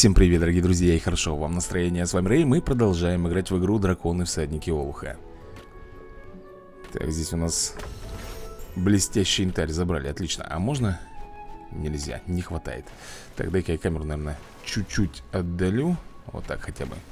Всем привет, дорогие друзья, и хорошо вам настроение. С вами Рэй, мы продолжаем играть в игру Драконы Всадники Олуха. Так, здесь у нас блестящий янтарь забрали, отлично. А можно? Нельзя, не хватает. Так, дай-ка я камеру, наверное, чуть-чуть отдалю. Вот так хотя бы.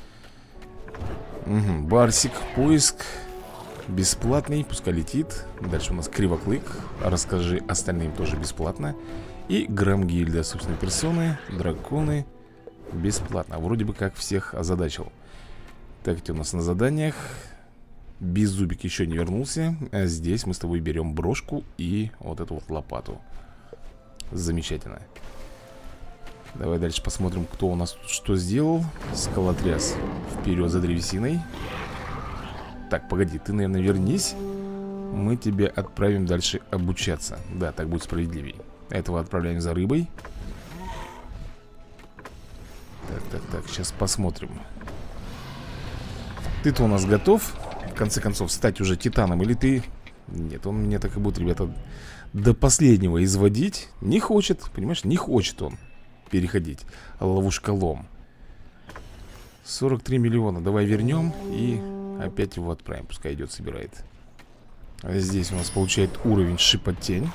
Угу, Барсик, поиск бесплатный, пускай летит. Дальше у нас Кривоклык, расскажи остальным, тоже бесплатно. И Громгильда собственной персоны, драконы, бесплатно. Вроде бы как всех озадачил. Так, это у нас на заданиях. Беззубик еще не вернулся. А здесь мы с тобой берем брошку и вот эту вот лопату. Замечательно. Давай дальше посмотрим, кто у нас тут что сделал. Скалотряс вперед за древесиной. Так, погоди, ты, наверное, вернись. Мы тебя отправим дальше обучаться. Да, так будет справедливей. Этого отправляем за рыбой. Так, сейчас посмотрим. Ты-то у нас готов, в конце концов, стать уже титаном? Или ты... Нет, он меня так и будет, ребята, до последнего изводить. Не хочет, понимаешь, не хочет он переходить. Ловушколом. 43 миллиона, давай вернем и опять его отправим. Пускай идет, собирает. А здесь у нас получает уровень шипотень.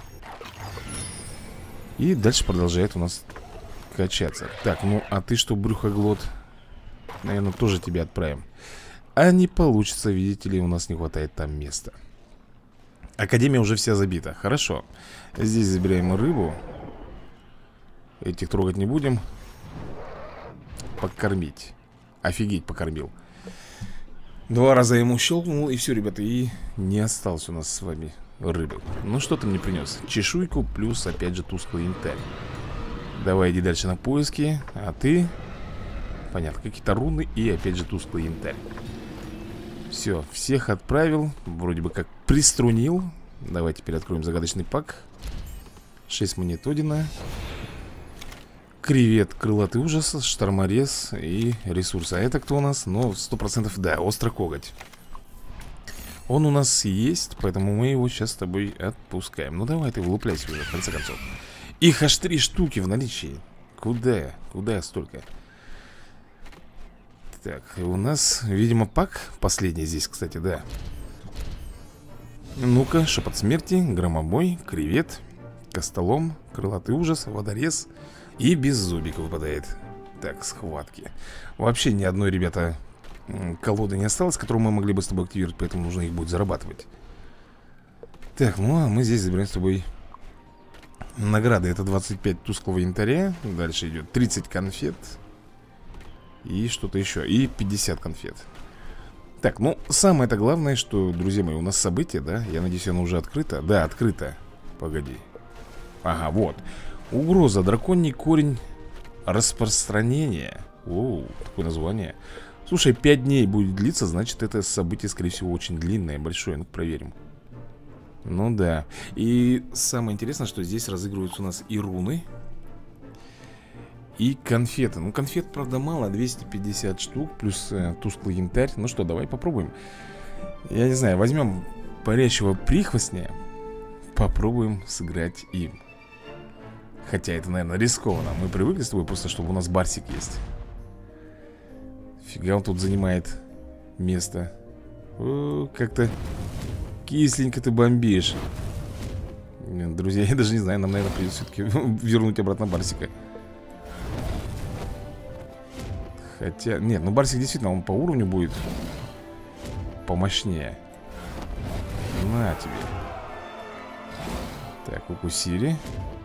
И дальше продолжает у нас качаться. Так, ну а ты что, брюхоглот? Наверное, тоже тебя отправим. А не получится, видите ли, у нас не хватает там места. Академия уже вся забита. Хорошо. Здесь забираем рыбу. Этих трогать не будем. Покормить. Офигеть, покормил. 2 раза ему щелкнул, и все, ребята. И не осталось у нас с вами рыбы. Ну что ты мне принес? Чешуйку плюс опять же тусклый янтарь. Давай иди дальше на поиски. А ты... Понятно, какие-то руны и опять же тусклый янтарь. Все, всех отправил. Вроде бы как приструнил. Давай теперь откроем загадочный пак. 6 монет Одина. Кревет, крылатый ужас, шторморез и ресурсы. А это кто у нас? Ну, 100% да, острокоготь. Он у нас есть, поэтому мы его сейчас с тобой отпускаем. Ну давай ты вылупляйся уже, в конце концов. Их аж 3 штуки в наличии. Куда? Куда столько? Так, у нас, видимо, пак последний здесь, кстати, да. Ну-ка, шепот смерти, громобой, кревет, костолом, крылатый ужас, водорез и беззубик выпадает. Так, схватки. Вообще ни одной, ребята, колоды не осталось, которую мы могли бы с тобой активировать, поэтому нужно их будет зарабатывать. Так, ну а мы здесь забираем с тобой награды. Это 25 тусклого янтаря. Дальше идет 30 конфет. И что-то еще. И 50 конфет. Так, ну самое-то главное, что, друзья мои, у нас событие, да? Я надеюсь, оно уже открыто. Да, открыто. Погоди. Ага, вот. Угроза. Драконий корень распространения. Оу, такое название. Слушай, 5 дней будет длиться, значит, это событие, скорее всего, очень длинное, большое. Ну-ка, проверим. Ну да. И самое интересное, что здесь разыгрываются у нас и руны, и конфеты. Ну, конфет, правда, мало, 250 штук, плюс тусклый янтарь. Ну что, давай попробуем. Я не знаю, возьмем парящего прихвостня. Попробуем сыграть им. Хотя это, наверное, рискованно. Мы привыкли с тобой просто, чтобы у нас барсик есть. Фига он тут занимает место. Как-то кисленько ты бомбишь. Друзья, я даже не знаю, нам, наверное, придется все-таки вернуть обратно барсика. Хотя, нет, ну барсик действительно, он по уровню будет помощнее. На тебе. Так, укусили.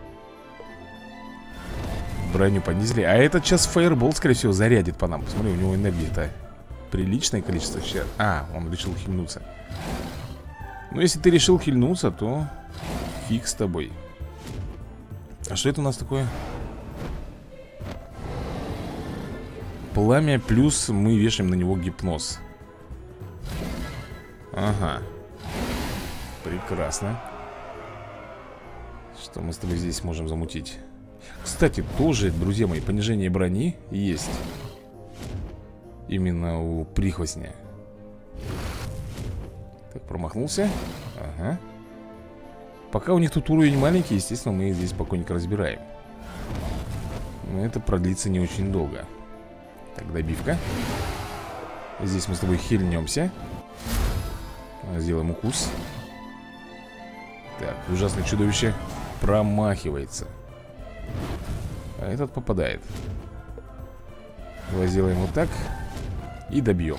Броню понизили. А этот сейчас фаербол, скорее всего, зарядит по нам. Посмотри, у него энергии-то приличное количество сейчас. А, он решил хильнуться. Ну, если ты решил хильнуться, то фиг с тобой. А что это у нас такое? Пламя плюс мы вешаем на него гипноз. Ага. Прекрасно. Что мы с тобой здесь можем замутить? Кстати, тоже, друзья мои, понижение брони есть. Именно у прихвостня. Так, промахнулся. Ага. Пока у них тут уровень маленький, естественно, мы их здесь спокойненько разбираем. Но это продлится не очень долго. Так, добивка. Здесь мы с тобой хильнемся. Сделаем укус. Так, ужасное чудовище промахивается. А этот попадает. Давай сделаем вот так. И добьем.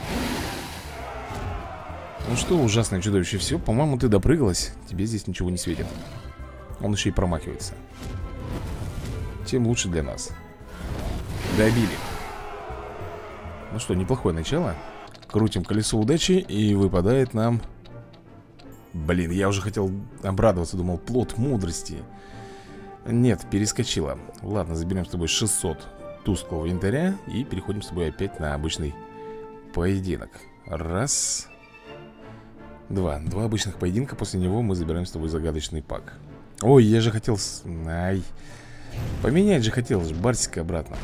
Ну что, ужасное чудовище, все, по-моему, ты допрыгалась. Тебе здесь ничего не светит. Он еще и промахивается. Тем лучше для нас. Добили. Ну что, неплохое начало. Крутим колесо удачи, и выпадает нам... Блин, я уже хотел обрадоваться, думал, плод мудрости. Нет, перескочила. Ладно, заберем с тобой 600 тусклого янтаря и переходим с тобой опять на обычный поединок. Раз. Два обычных поединка. После него мы забираем с тобой загадочный пак. Ой, я же хотел... Ай. Поменять же хотел, Барсика обратно.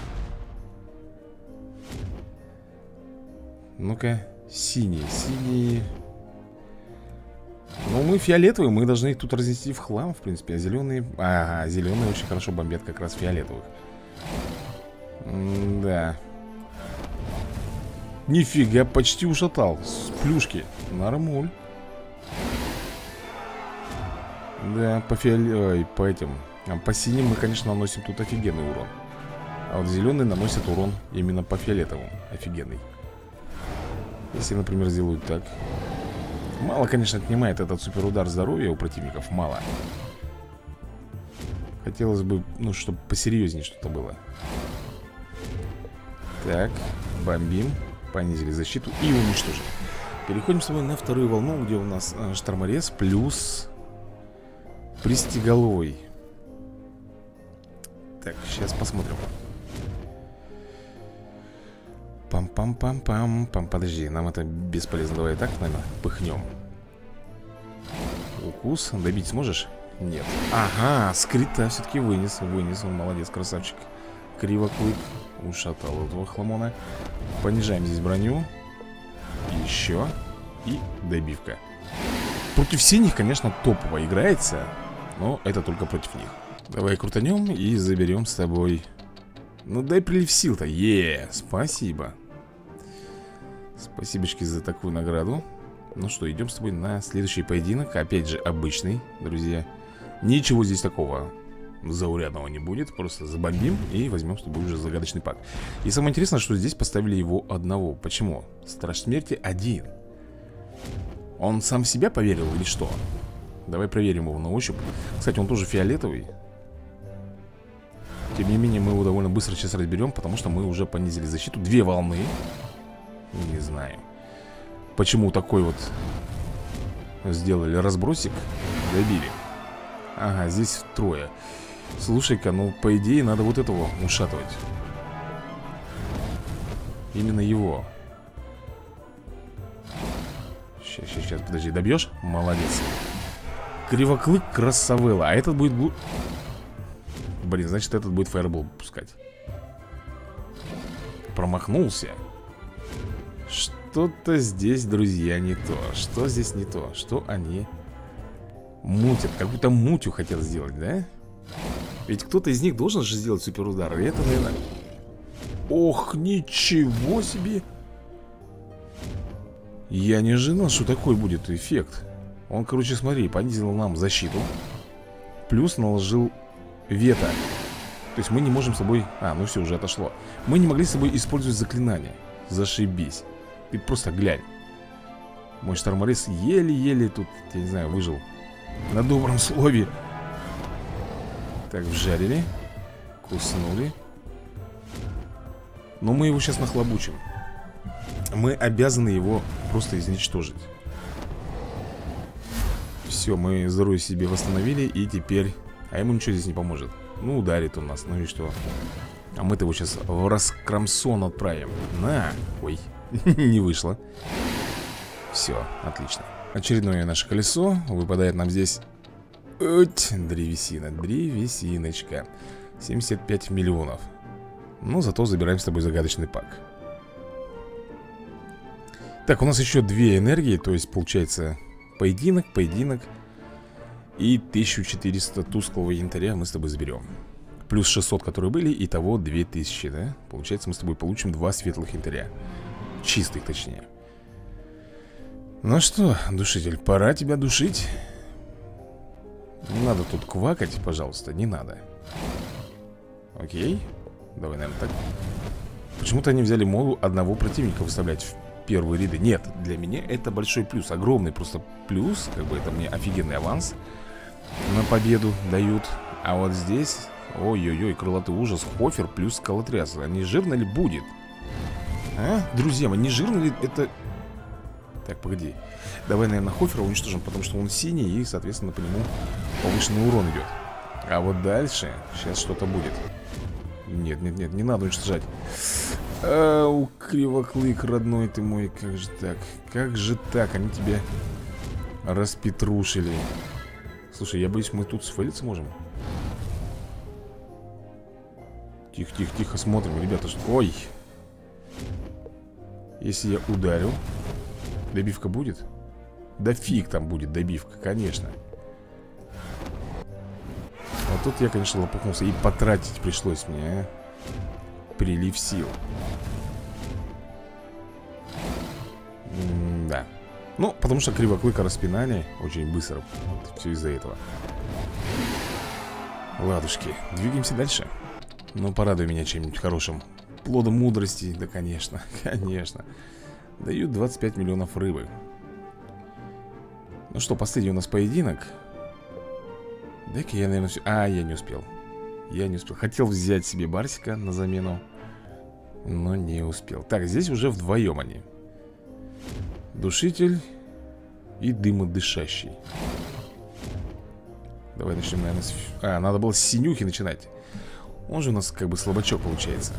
Ну-ка, синие. Ну, мы фиолетовые, мы должны их тут разнести в хлам, в принципе. А зеленые... Ага, зеленые очень хорошо бомбят как раз фиолетовых. Да. Нифига, почти ушатал. С плюшки. Нормуль. Да, по этим... По синим мы, конечно, наносим тут офигенный урон. А вот зеленые наносят урон именно по фиолетовому. Офигенный. Если, например, сделают так. Мало, конечно, отнимает этот суперудар здоровья у противников. Мало. Хотелось бы, ну, чтобы посерьезнее что-то было. Так, бомбим. Понизили защиту и уничтожим. Переходим с тобой на вторую волну, где у нас шторморез плюс пристеголовый. Так, сейчас посмотрим. Пам-пам-пам-пам. Подожди, нам это бесполезно. Давай так, наверное, пыхнем. Укус. Добить сможешь? Нет. Ага, скрита все-таки вынес. Он молодец, красавчик. Кривоклык ушатал этого хламона. Понижаем здесь броню. Еще. И добивка. Против синих, конечно, топово играется. Но это только против них. Давай крутанем и заберем с тобой. Ну дай прилив сил-то. Спасибо. Спасибочки за такую награду. Ну что, идем с тобой на следующий поединок. Опять же обычный, друзья. Ничего здесь такого заурядного не будет. Просто забомбим и возьмем с тобой уже загадочный пак. И самое интересное, что здесь поставили его одного. Почему? Страж смерти один. Он сам в себя поверил или что? Давай проверим его на ощупь. Кстати, он тоже фиолетовый. Тем не менее, мы его довольно быстро сейчас разберем, потому что мы уже понизили защиту. 2 волны. Не знаю, почему такой вот сделали разбросик. Добили. Ага, здесь трое. Слушай-ка, ну по идее надо вот этого ушатывать. Именно его. Сейчас, подожди, добьешь? Молодец. Кривоклык красавелла. А этот будет... Блин, значит этот будет фаербол пускать. Промахнулся. Что-то здесь, друзья, не то. Что здесь не то? Что они мутят? Какую-то мутью хотят сделать, да? Ведь кто-то из них должен же сделать суперудар. И это, наверное... Ох, ничего себе! Я не ожидал, что такой будет эффект. Он, короче, смотри, понизил нам защиту. Плюс наложил вето. То есть мы не можем с собой... ну все, уже отошло. Мы не могли с собой использовать заклинания. Зашибись. Ты просто глянь. Мой шторморез еле-еле тут, я не знаю, выжил. На добром слове. Так, вжарили. Куснули. Но мы его сейчас нахлобучим. Мы обязаны его просто изничтожить. Все, мы здоровье себе восстановили. И теперь... А ему ничего здесь не поможет. Ну, ударит он нас, ну и что? А мы-то его сейчас в раскромсон отправим. На! Ой, не вышло. Все, отлично. Очередное наше колесо. Выпадает нам здесь... Древесина, древесиночка. 75 миллионов. Ну, зато забираем с тобой загадочный пак. Так, у нас еще 2 энергии. То есть, получается, поединок. И 1400 тусклого янтаря мы с тобой заберем. плюс 600, которые были. Итого 2000, да? Получается, мы с тобой получим 2 светлых янтаря. Чистых, точнее. Ну что, душитель, пора тебя душить. Не надо тут квакать, пожалуйста, не надо. Окей. Давай, наверное, так. Почему-то они взяли моду одного противника выставлять в первые ряды. Нет, для меня это большой плюс. Огромный просто плюс. Как бы это мне офигенный аванс на победу дают. А вот здесь, ой-ой-ой, крылатый ужас, Хофер плюс скалотряс. А не жирно ли будет? А? Друзья мои, не жирно ли это... Так, погоди. Давай, наверное, Хофера уничтожим, потому что он синий и, соответственно, по нему повышенный урон идет. А вот дальше сейчас что-то будет. Нет, нет, нет, не надо уничтожать. Кривоклык, родной ты мой, как же так? Как же так? Они тебя распетрушили. Слушай, я боюсь, мы тут сфейлиться можем. Тихо, тихо, тихо, смотрим, ребята. Ой. Если я ударю, добивка будет? Да фиг там будет добивка, конечно. А тут я, конечно, лопухнулся. И потратить пришлось мне, прилив сил. Да. Ну, потому что кривоклыка распинали очень быстро. Вот, все из-за этого. Ладушки, двигаемся дальше. Ну, порадуй меня чем-нибудь хорошим. Плодом мудрости, да, конечно, конечно. Дают 25 миллионов рыбы. Ну что, последний у нас поединок. Дай-ка я, наверное, все... я не успел. Я не успел. Хотел взять себе Барсика на замену, но не успел. Так, здесь уже вдвоем они. Душитель и дымодышащий. Давай начнем, наверное, с... надо было с синюхи начинать. Он же у нас как бы слабачок получается.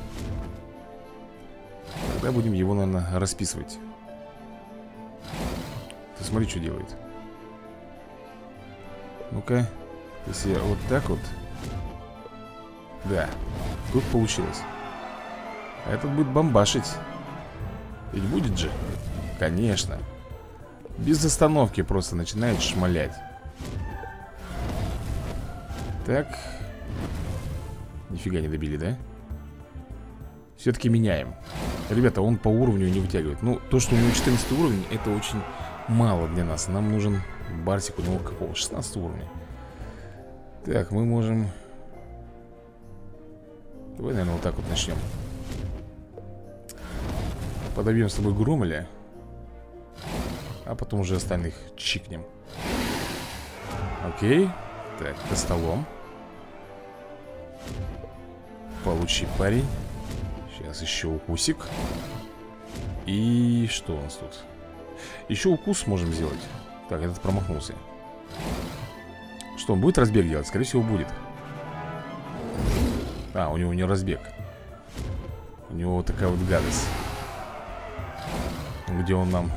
Тогда будем его, наверное, расписывать. Ты смотри, что делает. Ну-ка. Если я вот так вот. Да, тут получилось. А этот будет бомбашить. Ведь будет же? Конечно. Без остановки просто начинает шмалять. Так. Нифига не добили, да? Все-таки меняем. Ребята, он по уровню не вытягивает. Ну, то, что у него 14 уровень, это очень мало для нас. Нам нужен Барсик, у него какого? 16 уровня. Так, мы можем... Давай, наверное, вот так вот начнем. Подобьем с тобой Громоля, а потом уже остальных чикнем. Окей. Так, до столом. Получи, парень. Сейчас еще укусик. И что у нас тут? Еще укус можем сделать. Так, этот промахнулся. Что, он будет разбег делать? Скорее всего, будет. У него не разбег. У него вот такая вот гадость. Где он нам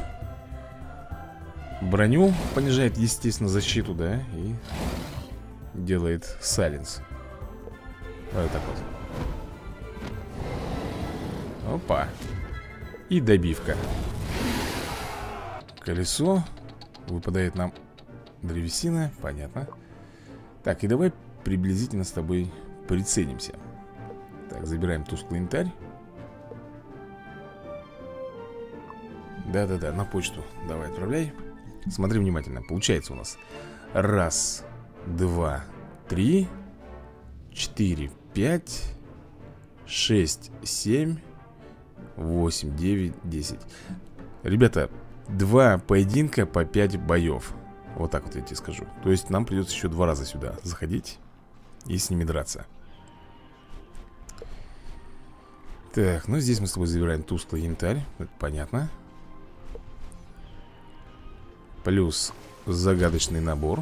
броню понижает, естественно, защиту, да? И делает сайленс. Вот так вот. Опа. И добивка. Колесо. Выпадает нам древесина. Понятно. Так, и давай приблизительно с тобой приценимся. Так, забираем тусклый янтарь. Да-да-да, на почту давай отправляй. Смотри внимательно, получается у нас 1, 2, 3, 4, 5, 6, 7, 8, 9, 10. Ребята, 2 поединка по 5 боев. Вот так вот я тебе скажу. То есть нам придется еще 2 раза сюда заходить и с ними драться. Так, ну здесь мы с тобой забираем тусклый янтарь. Это понятно. Плюс загадочный набор.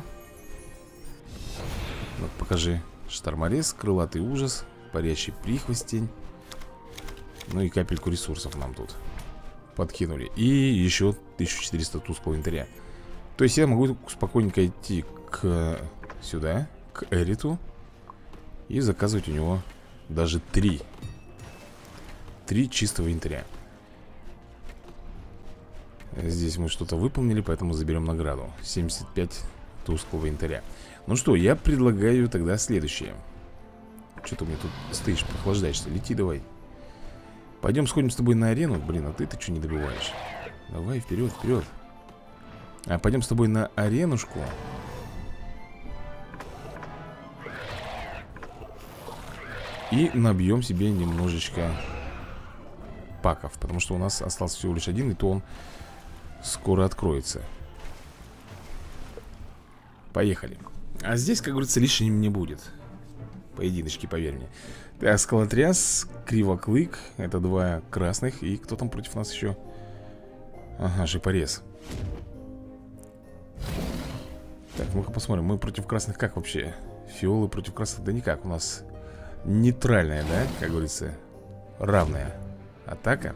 Вот, покажи. Шторморез, крылатый ужас, парящий прихвостень. Ну и капельку ресурсов нам тут подкинули. И еще 1400 тусклого янтаря. То есть я могу спокойненько идти к сюда, к Эриту, и заказывать у него даже 3 чистого янтаря. Здесь мы что-то выполнили, поэтому заберем награду. 75 тусклого янтаря. Ну что, я предлагаю тогда следующее. Что ты мне тут стоишь, прохлаждаешься? Лети давай. Пойдем сходим с тобой на арену. Блин, а ты что не добиваешь? Давай, вперед, вперед. А пойдем с тобой на аренушку. И набьем себе немножечко паков. Потому что у нас остался всего лишь один, и то он скоро откроется. Поехали. А здесь, как говорится, лишним не будет. Поединочки, поверь мне. Так, скалотряс, кривоклык. Это два красных. И кто там против нас еще? Ага, шипорез. Так, ну-ка посмотрим. Мы против красных как вообще? Фиолы против красных? Да никак. У нас нейтральная, да, как говорится, равная атака.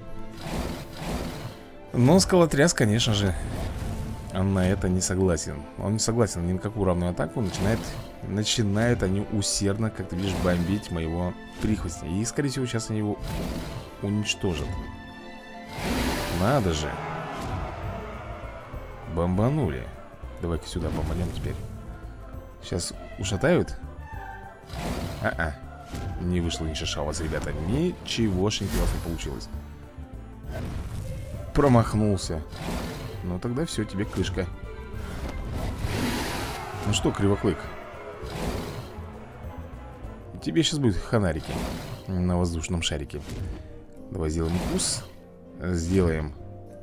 Но скалотряс, конечно же, он на это не согласен. Он не согласен ни на какую равную атаку. Начинают они усердно, как ты видишь, бомбить моего прихвостня. И, скорее всего, сейчас они его уничтожат. Надо же. Бомбанули. Давай-ка сюда бомбанем теперь. Сейчас ушатают? Не вышло ни шиша у вас, ребята. Ничегошеньки у вас не получилось. Промахнулся. Ну тогда все, тебе крышка. Ну что, кривоклык, тебе сейчас будет ханарики на воздушном шарике. Давай сделаем укус. Сделаем.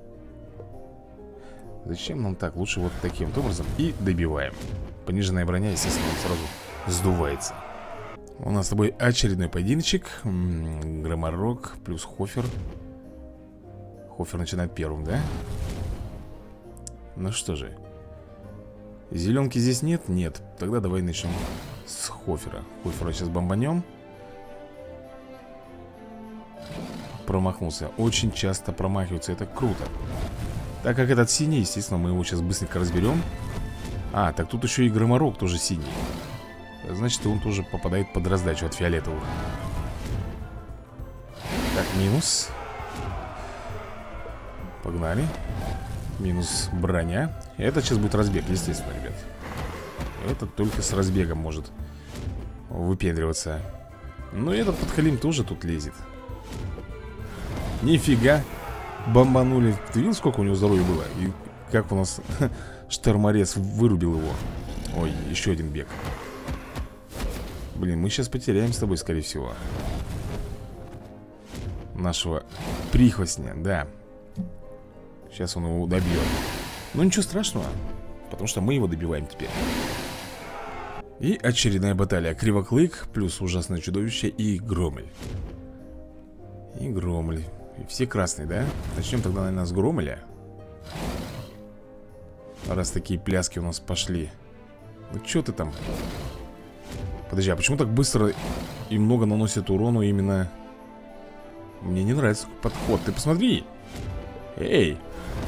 Зачем нам так? Лучше вот таким вот образом. И добиваем. Пониженная броня, естественно, сразу сдувается. У нас с тобой очередной поединочек. Громорок плюс Хофер. Хофер начинает первым, да? Ну что же. Зеленки здесь нет? Нет. Тогда давай начнем с Хофера. Хофера сейчас бомбанем. Промахнулся. Очень часто промахивается. Это круто. Так как этот синий, естественно, мы его сейчас быстренько разберем. А, так тут еще и громорок тоже синий. Значит, он тоже попадает под раздачу от фиолетовых. Так, минус. Погнали. Минус броня. Это сейчас будет разбег, естественно, ребят. Это только с разбегом может выпендриваться. Но этот подхалим тоже тут лезет. Нифига. Бомбанули. Ты видел, сколько у него здоровья было? И как у нас шторморез вырубил его. Ой, еще один бег. Блин, мы сейчас потеряем с тобой, скорее всего, нашего прихвостня, да. Сейчас он его добьет. Но ничего страшного, потому что мы его добиваем теперь. И очередная баталия. Кривоклык плюс ужасное чудовище и Громель. И Громель. И все красные, да? Начнем тогда, наверное, с Громеля. Раз такие пляски у нас пошли. Ну что ты там? Подожди, а почему так быстро и много наносит урону именно... Мне не нравится подход. Ты посмотри. Эй.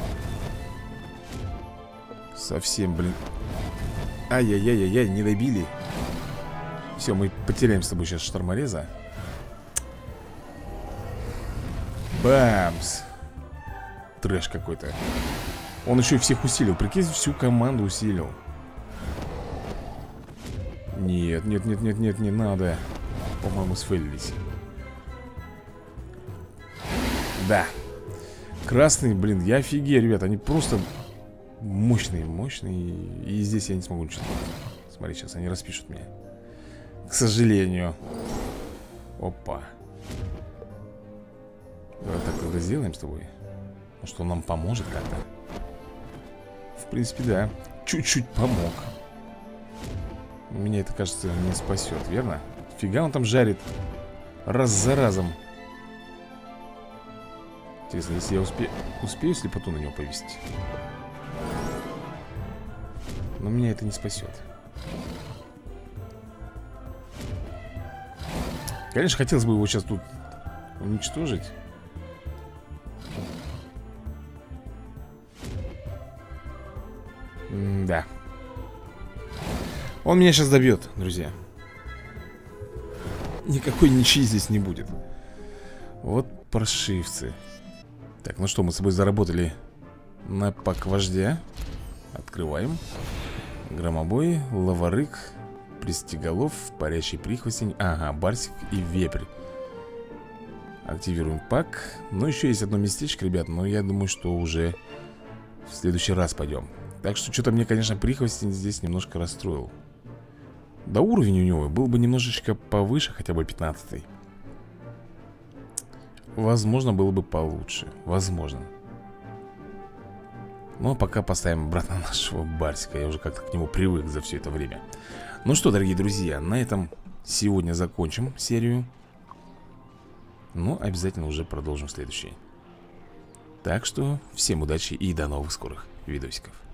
Совсем, блин. Ай-яй-яй-яй-яй, не добили. Все, мы потеряем с тобой сейчас штормореза. Бамс. Трэш какой-то. Он еще и всех усилил. Прикинь, всю команду усилил. Нет, нет, нет, нет, нет, не надо. По-моему, сфейлились. Да. Красный, блин, я офигею, ребят. Они просто мощные, мощные. И здесь я не смогу ничего сделать. Смотри, сейчас они распишут меня. К сожалению. Опа. Давай так тогда сделаем с тобой. Может, он нам поможет как-то. В принципе, да. Чуть-чуть помог. Меня это, кажется, не спасет, верно? Фига он там жарит. Раз за разом. Интересно, если я успею слепоту на него повесить. Но меня это не спасет. Конечно, хотелось бы его сейчас тут уничтожить. Да. Он меня сейчас добьет, друзья. Никакой ничьи здесь не будет. Вот паршивцы. Так, ну что, мы с собой заработали на пак вождя. Открываем. Громобой, лаварык, Пристеголов, парящий прихвостень. Ага, барсик и вепрь. Активируем пак. Но еще есть одно местечко, ребят. Но я думаю, что уже в следующий раз пойдем. Так что что-то мне, конечно, прихвостень здесь немножко расстроил. Да уровень у него был бы немножечко повыше, хотя бы 15-й. Возможно, было бы получше. Возможно. Ну, а пока поставим обратно нашего барсика. Я уже как-то к нему привык за все это время. Ну что, дорогие друзья, на этом сегодня закончим серию. Но обязательно уже продолжим следующий. Так что всем удачи и до новых скорых видосиков.